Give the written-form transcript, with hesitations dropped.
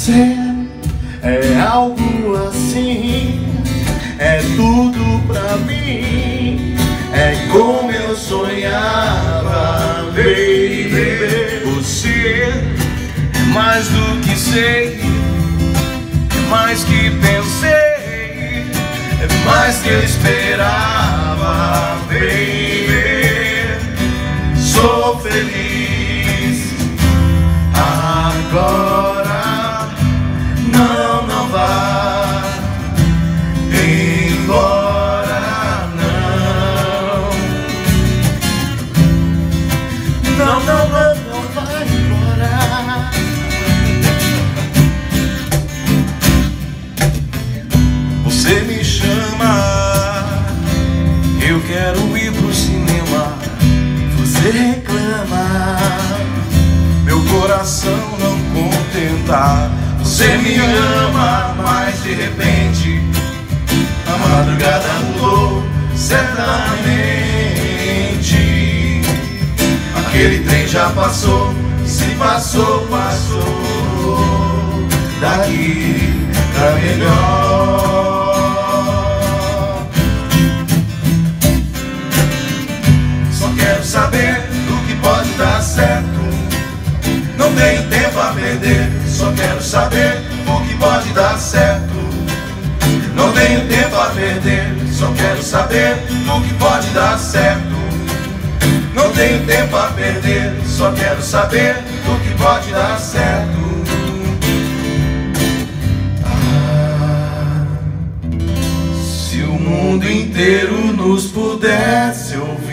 Você é algo assim, é tudo pra mim, é como eu sonhava, baby. Você é mais do que sei, é mais que pensei, é mais que eu esperava, baby. Sou feliz Agora não vá embora, não vai embora. Você me chama, eu quero ir pro cinema. Você reclama, meu coração não contenta. Você me ama, mas de repente a madrugada mudou certamente. Aquele trem já passou, se passou, passou. Daqui pra melhor. Só quero saber do que pode dar certo. Não tenho tempo a perder, só quero saber o que pode dar certo. Não tenho tempo a perder, só quero saber o que pode dar certo. Não tenho tempo a perder, só quero saber o que pode dar certo. Se o mundo inteiro nos pudesse ouvir,